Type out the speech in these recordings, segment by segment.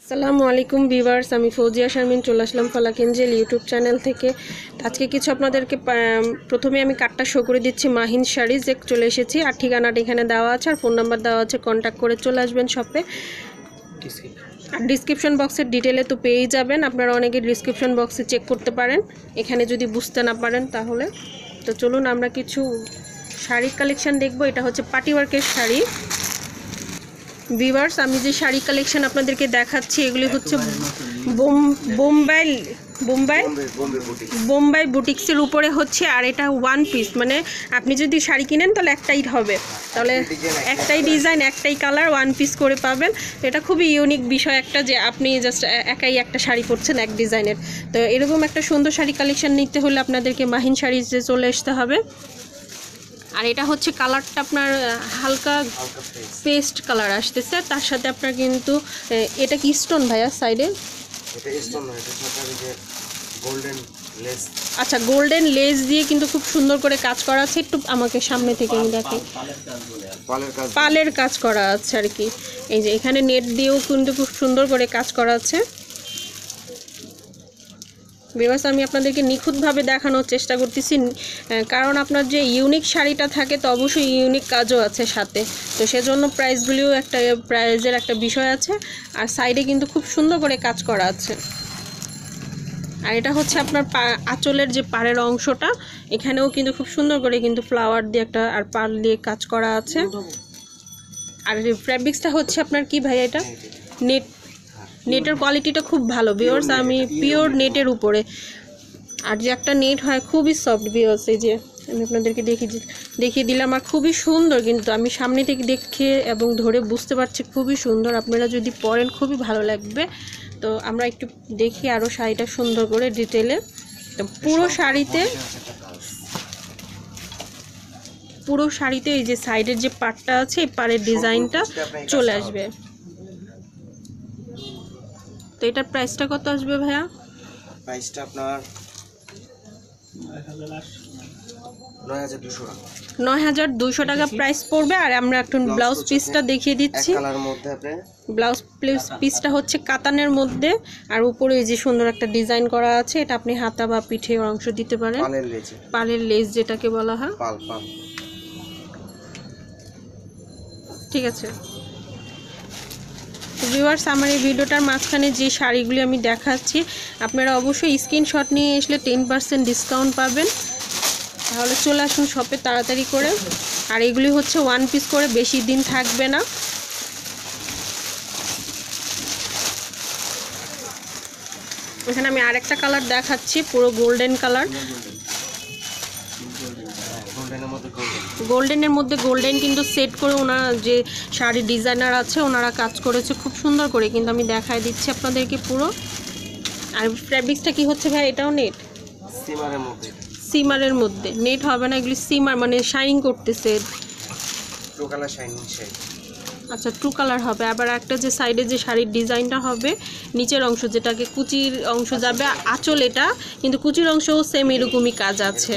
আসসালামু আলাইকুম ভিউয়ার্স, আমি ফৌজিয়া শারমিন চলে আসলাম ফালাক এঞ্জেল ইউটিউব চ্যানেল থেকে। আজকে কিছু আপনাদেরকে প্রথমে আমি কার্ডটা শো করে দিচ্ছি। মাহিন শাড়ি যে চলে এসেছি, আর ঠিকানাটা এখানে দেওয়া আছে, আর ফোন নাম্বার দেওয়া আছে, কন্ট্যাক্ট করে চলে আসবেন শপে। আর ডিসক্রিপশন বক্সের ডিটেলে তো পেয়েই যাবেন, আপনারা অনেকে ডিসক্রিপশন বক্সে চেক করতে পারেন এখানে যদি বুঝতে না পারেন তাহলে। তো চলুন আমরা কিছু শাড়ির কালেকশান দেখব। এটা হচ্ছে পার্টি ওয়ার্কের শাড়ি। ভিউয়ার্স, আমি যে শাড়ি কালেকশন আপনাদেরকে দেখাচ্ছি এগুলি হচ্ছে বোম্বাই বুটিক্সের উপরে হচ্ছে। আর এটা ওয়ান পিস, মানে আপনি যদি শাড়ি কিনেন তাহলে একটাই হবে, তাহলে একটাই ডিজাইন একটাই কালার ওয়ান পিস করে পাবেন। তো এটা খুবই ইউনিক বিষয় একটা, যে আপনি জাস্ট একাই একটা শাড়ি পরছেন এক ডিজাইনের। তো এরকম একটা সুন্দর শাড়ি কালেকশন নিতে হলে আপনাদেরকে মাহিন শাড়িতে চলে আসতে হবে। আর এটা হচ্ছে কালারটা আপনার হালকা পেস্ট কালার আসতেছে, তার সাথে আপনার কিন্তু এটা কি স্টোন ভাইয়া সাইডে? এটা স্টোন নয়, এটা সাথে যে গোল্ডেন লেস। আচ্ছা, গোল্ডেন লেস দিয়ে কিন্তু খুব সুন্দর করে কাজ করা আছে। একটু আমাকে সামনে থেকে আমি দেখি, পালের কাজ করা আছে আর কি। এই যে এখানে নেট দিয়েও কিন্তু খুব সুন্দর করে কাজ করা আছে। ভিউয়ার্স, আমি আপনাদেরকে নিখুঁতভাবে দেখানোর চেষ্টা করতেছি, কারণ আপনার যে ইউনিক শাড়িটা থাকে তো অবশ্যই ইউনিক কাজও আছে সাথে। তো সেজন্য প্রাইসগুলিও একটা প্রাইজের একটা বিষয় আছে। আর সাইডে কিন্তু খুব সুন্দর করে কাজ করা আছে। আর এটা হচ্ছে আপনার আঁচলের যে পাড়ের অংশটা, এখানেও কিন্তু খুব সুন্দর করে কিন্তু ফ্লাওয়ার দিয়ে একটা আর পাল দিয়ে কাজ করা আছে। আর ফ্যাব্রিক্সটা হচ্ছে আপনার কি ভাই, এটা নেটের কোয়ালিটিটা খুব ভালো ভিউয়ার্স, আমি পিওর নেটের উপরে। আর যে একটা নেট হয় খুবই সফট ভিউয়ার্স, এই যে আমি আপনাদেরকে দেখিয়ে দিলাম। আর খুবই সুন্দর, কিন্তু আমি সামনে থেকে দেখে এবং ধরে বুঝতে পারছি খুবই সুন্দর। আপনারা যদি পরেন খুবই ভালো লাগবে। তো আমরা একটু দেখি আরও শাড়িটা সুন্দর করে ডিটেলে। তো পুরো শাড়িতে এই যে সাইডের যে পাড়টা আছে, এই পাড়ের ডিজাইনটা চলে আসবে। তো এটার প্রাইসটা কত আসবে ভাইয়া? প্রাইসটা আপনার ৯,২০০ টাকা প্রাইস পড়বে। আর আমরা একটু ব্লাউজ পিসটা দেখিয়ে দিচ্ছি। ব্লাউজ পিসটা হচ্ছে কাতানের মধ্যে, আর উপরে এই যে সুন্দর একটা ডিজাইন করা আছে। এটা আপনি হাতা বা পিঠে অংশ দিতে পারেন, পালের লেস যেটাকে বলা হয়। ঠিক আছে ভিউয়ার্স, আমার এই ভিডিওটার মাঝখানে যে শাড়িগুলি আমি দেখাচ্ছি আপনারা অবশ্যই স্ক্রিনশট নিয়ে আসলে 10% ডিসকাউন্ট পাবেন। তাহলে চলে আসুন শপে তাড়াতাড়ি করে। আর এগুলি হচ্ছে ওয়ান পিস করে, বেশি দিন থাকবে না। এখানে আমি আরেকটা কালার দেখাচ্ছি, পুরো গোল্ডেন কালার। গোল্ডেনের মধ্যে গোল্ডেন কিন্তু সেট করে ওনারা যে শাড়ির ডিজাইনার আছে ওনারা কাজ করেছে খুব সুন্দর করে, কিন্তু আমি দেখাই দিচ্ছি আপনাদেরকে পুরো। আর ফ্যাব্রিক্সটা কি হচ্ছে ভাই? এটাও নেট, সিমারের মধ্যে। নেট হবে না, এগুলি সিমার, মানে শাইনিং করতেছে। আচ্ছা, টু কালার হবে। আবার একটা যে সাইডে যে শাড়ির ডিজাইনটা হবে, নিচের অংশ যেটাকে কুচির অংশ যাবে আঁচল, এটা কিন্তু কুচির অংশও সেম এরকমই কাজ আছে।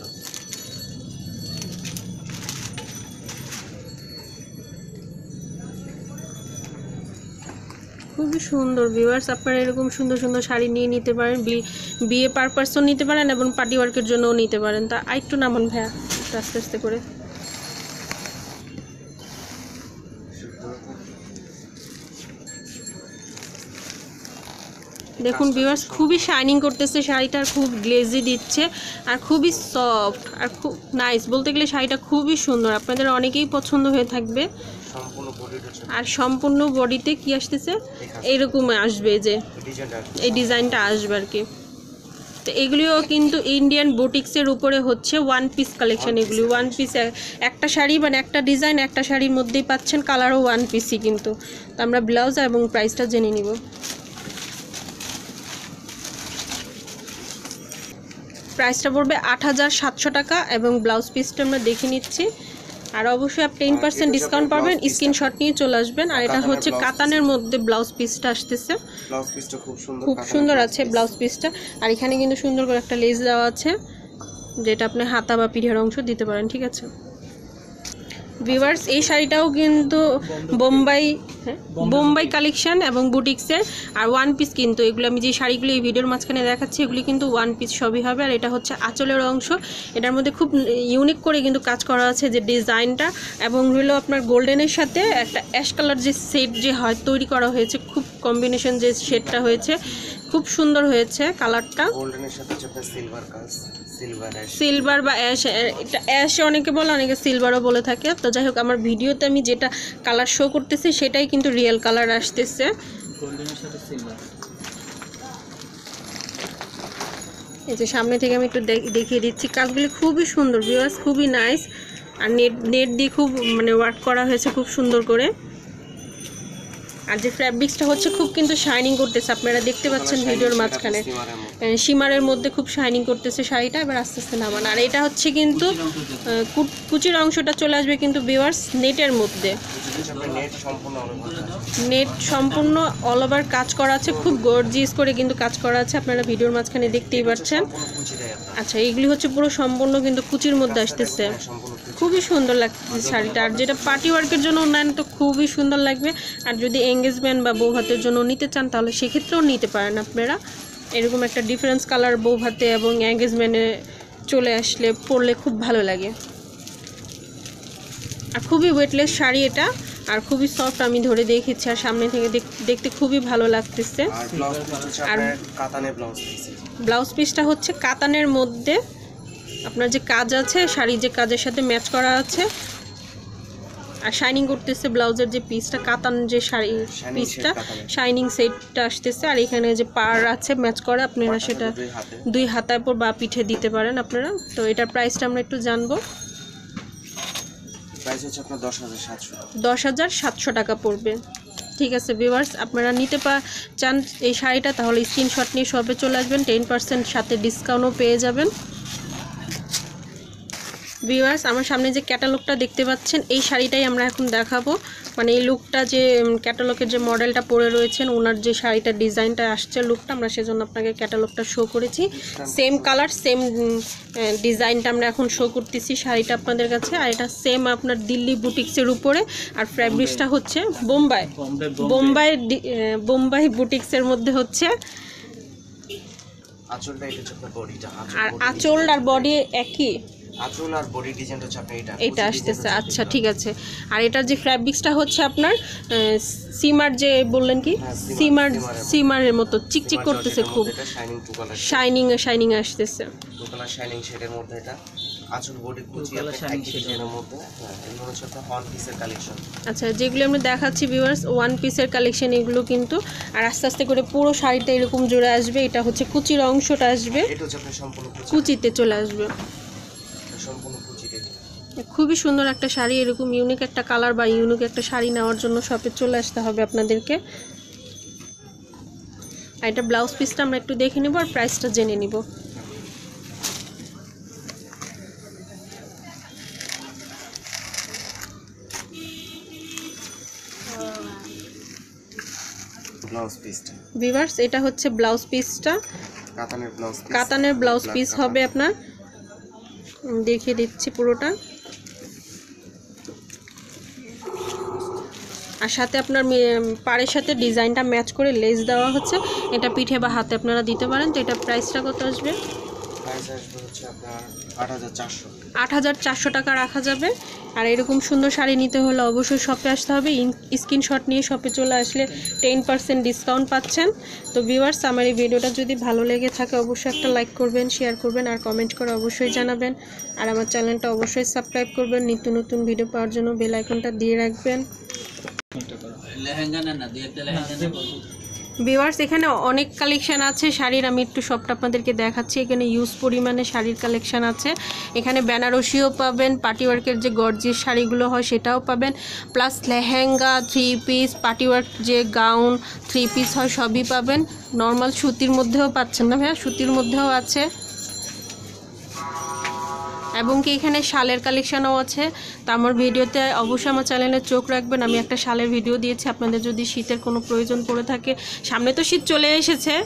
খুবই সুন্দর ভিউয়ার্স, আপনারা এরকম সুন্দর সুন্দর শাড়ি নিয়ে নিতে পারেন, বিয়ে পারপাসও নিতে পারেন এবং পার্টি ওয়ার্কের জন্যও নিতে পারেন। তা একটু নামান ভাইয়া, একটু আস্তে আস্তে করে। দেখুন ভিউয়ার্স, খুবই শাইনিং করতেছে শাড়িটা, খুব গ্লেজি দিচ্ছে, আর খুবই সফট আর খুব নাইস। বলতে গেলে শাড়িটা খুবই সুন্দর, আপনাদের অনেকেই পছন্দ হয়ে থাকবে। আর সম্পূর্ণ বডিতে কি আসতেছে, এইরকম আসবে, যে এই ডিজাইনটা আসবে আর কি। তো এগুলিও কিন্তু ইন্ডিয়ান বুটিক্সের উপরে হচ্ছে ওয়ান পিস কালেকশন। এগুলি ওয়ান পিস, একটা শাড়ি মানে একটা ডিজাইন একটা শাড়ির মধ্যেই পাচ্ছেন, কালারও ওয়ান পিসই কিন্তু। তো আমরা ব্লাউজ এবং প্রাইসটা জেনে নিব। প্রাইসটা পড়বে ৮,৭০০ টাকা এবং ব্লাউজ পিসটা আমরা দেখে নিচ্ছি। আর অবশ্যই আপনি 10% ডিসকাউন্ট পাবেন, স্ক্রিনশট নিয়ে চলে আসবেন। আর এটা হচ্ছে কাতানের মধ্যে ব্লাউজ পিসটা আসতেছে, খুব সুন্দর আছে ব্লাউজ পিসটা। আর এখানে কিন্তু সুন্দর করে একটা লেস দেওয়া আছে, যেটা আপনি হাতা বা পিঠের অংশ দিতে পারেন। ঠিক আছে ভিউয়ার্স এই শাড়িটাও কিন্তু বোম্বাই কালেকশন এবং বুটিক্সের আর ওয়ান পিস, কিন্তু এগুলো আমি যে শাড়িগুলো এই ভিডিওর মাঝখানে দেখাচ্ছি এগুলি কিন্তু ওয়ান পিস সবই হবে। আর এটা হচ্ছে আঁচলের অংশ, এটার মধ্যে খুব ইউনিক করে কিন্তু কাজ করা আছে যে ডিজাইনটা, এবং হলো আপনার গোল্ডেনের সাথে একটা অ্যাশ কালার যে সেট যে হয় তৈরি করা হয়েছে, খুব কম্বিনেশন যে শেডটা হয়েছে খুব সুন্দর হয়েছে কালারটা। গোল্ডেনের সাথে আপনার সিলভার কাজ, সিলভার বা অ্যাশ, এটা অ্যাশ অনেকে বলে অনেকে সিলভারও বলে থাকে। তো যাই হোক আমার ভিডিওতে আমি যেটা কালার শো করতেছি সেটাই কিন্তু রিয়েল কালার আসতেছে। গোল্ডেনের সাথে সিলভার। এই যে সামনে থেকে আমি একটু দেখিয়ে দিচ্ছি, কাজগুলি খুবই সুন্দর ভিউয়ার্স, খুবই নাইস। আর নেট দিয়ে খুব মানে ওয়ার্ক করা হয়েছে খুব সুন্দর করে। আর যে ফ্যাব্রিক্সটা হচ্ছে খুব কিন্তু শাইনিং করতেছে, আপনারা দেখতে পাচ্ছেন ভিডিওর মাঝখানে শিমারের মধ্যে খুব শাইনিং করতেছে শাড়িটা। এবার আস্তে আস্তে নামান। আর এটা হচ্ছে কিন্তু কুচির অংশটা চলে আসবে কিন্তু ভিউয়ার্স নেটের মধ্যে, নেট সম্পূর্ণ অল ওভার কাজ করা আছে, খুব গর্জিয়াস করে কিন্তু কাজ করা আছে, আপনারা ভিডিওর মাঝখানে দেখতেই পাচ্ছেন। আচ্ছা এইগুলি হচ্ছে পুরো সম্পূর্ণ কিন্তু কুচির মধ্যে আসতেছে, খুবই সুন্দর লাগছে শাড়িটা। আর যেটা পার্টি ওয়ার্কের জন্য নেন তো খুবই সুন্দর লাগবে। আর যদি এঙ্গেজমেন্ট বা বউ ভাতের জন্য নিতে চান তাহলে সেক্ষেত্রেও নিতে পারেন আপনারা। এরকম একটা ডিফারেন্স কালার বউ ভাতে এবং এঙ্গেজমেন্টে চলে আসলে পরলে খুব ভালো লাগে। আর খুবই ওয়েটলেস শাড়ি এটা, আর খুবই সফট, আমি ধরে দেখেছি আর সামনে থেকে দেখতে খুবই ভালো লাগতেছে। আর ব্লাউজ পিসটা হচ্ছে কাতানের মধ্যে, আপনার যে কাজ আছে শাড়ির যে কাজের সাথে ম্যাচ করা আছে, আর শাইনিং করতেছে ব্লাউজের যে পিসটা, কাতান যে শাড়ি পিসটা শাইনিং সেটটা আসতেছে। আর এখানে যে পার আছে ম্যাচ করা, আপনারা সেটা দুই হাতার পর বা পিঠে দিতে পারেন আপনারা। তো এটার প্রাইসটা আমরা একটু জানবো। প্রাইস হচ্ছে আপনার 10,700 টাকা পড়বে। ঠিক আছে ভিউয়ার্স, আপনারা নিতে চান এই শাড়িটা তাহলে স্ক্রিনশট নিয়ে শপে চলে আসবেন, 10% সাথে ডিসকাউন্টও পেয়ে যাবেন। ভিউয়ার্স আমার সামনে যে ক্যাটালগটা দেখতে পাচ্ছেন এই শাড়িটাই আমরা এখন দেখাবো, মানে এই লুকটা যে ক্যাটালগের যে মডেলটা পরে রয়েছেন ওনার যে শাড়িটা ডিজাইনটা আসছে লুকটা, আমরা সেজন্য আপনাকে ক্যাটালগটা শো করেছি। সেম কালার সেম ডিজাইনটা আমরা এখন শো করতেছি শাড়িটা আপনাদের কাছে। আর এটা সেম আপনার দিল্লি বুটিক্সের উপরে, আর ফ্যাব্রিক্সটা হচ্ছে বোম্বাই বুটিক্সের মধ্যে হচ্ছে। আর আঁচল আর বডি একই, আঁচল আর বডি ডিজাইনটা হচ্ছে আপনার এটা আসতেছে। আচ্ছা ঠিক আছে। আর এটার যে ফ্যাব্রিক্সটা হচ্ছে আপনার সিমার যে বললেন কি সিমারের মতো চিকচিক করতেছে, খুব শাইনিং আসতেছে। টু কালার শাইনিং শেডের মধ্যে এটা আঁচল বডি কুচি আপনার ডিজাইনের মধ্যে। এগুলো হচ্ছে আপনার ওয়ান পিসের কালেকশন। আচ্ছা যেগুলো আমরা দেখাচ্ছি ভিউয়ার্স ওয়ান পিসের কালেকশন এগুলো কিন্তু। আর আস্তে আস্তে করে পুরো শাড়িটা এরকম জোড়া আসবে। এটা হচ্ছে কুচির অংশটা আসবে, এটা হচ্ছে আপনার সম্পূর্ণ কুচিতে চলে আসবে, খুবই সুন্দর একটা শাড়ি। এরকম ইউনিক একটা কালার বা ইউনিক একটা শাড়ি নেওয়ার জন্য শপে চলে আসতে হবে আপনাদেরকে। আর এটা ব্লাউজ পিসটা আমরা একটু দেখে নিব আর প্রাইসটা জেনে নিব। ভিউয়ার্স এটা হচ্ছে ব্লাউজ পিসটা, কাতানের ব্লাউজ পিস হবে আপনার, দেখিয়ে দিচ্ছি পুরোটা। আর সাথে আপনার পাড়ের সাথে ডিজাইনটা ম্যাচ করে লেস দেওয়া হচ্ছে, এটা পিঠে বা হাতে আপনারা দিতে পারেন। তো এটা প্রাইসটা কত আসবে? প্রাইস আসবে হচ্ছে আপনার 8,400 টাকা রাখা যাবে। আর এরকম সুন্দর শাড়ি নিতে হলে অবশ্যই শপে আসতে হবে। স্ক্রিনশট নিয়ে শপে চলে আসলে 10% ডিসকাউন্ট পাচ্ছেন। তো ভিউয়ার্স আমার এই ভিডিওটা যদি ভালো লেগে থাকে অবশ্যই একটা লাইক করবেন, শেয়ার করবেন আর কমেন্ট করে অবশ্যই জানাবেন। আর আমার চ্যানেলটা অবশ্যই সাবস্ক্রাইব করবেন, নিত্য নতুন ভিডিও পাওয়ার জন্য বেল আইকনটা দিয়ে রাখবেন। ভিউয়ার্স এখানে অনেক কালেকশান আছে শাড়ির, আমি একটু সবটা আপনাদেরকে দেখাচ্ছি। এখানে ইউজ পরিমাণে শাড়ির কালেকশান আছে, এখানে বেনারসিও পাবেন, পার্টিওয়ার্কের যে গর্জিয়াস শাড়িগুলো হয় সেটাও পাবেন, প্লাস লেহেঙ্গা, 3 পিস, পার্টিওয়ার্ক যে গাউন 3 পিস হয় সবই পাবেন। নর্মাল সুতির মধ্যেও পাচ্ছেন না ভাইয়া, সুতির মধ্যেও আছে, এবং কি এখানে শালের কালেকশানও আছে। তো আমার ভিডিওতে অবশ্যই আমার চ্যানেলে চোখ রাখবেন, আমি একটা শালের ভিডিও দিয়েছি, আপনাদের যদি শীতের কোনো প্রয়োজন পড়ে থাকে, সামনে তো শীত চলে এসেছে।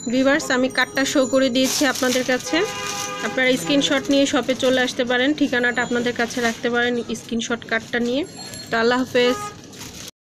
ভিউয়ার্স আমি কার্ডটা শো করে দিয়েছি আপনাদের কাছে, আপনারা স্ক্রিনশট নিয়ে শপে চলে আসতে পারেন, ঠিকানাটা আপনাদের কাছে রাখতে পারেন স্ক্রিনশট কার্ডটা নিয়ে। তো আল্লাহ হাফেজ।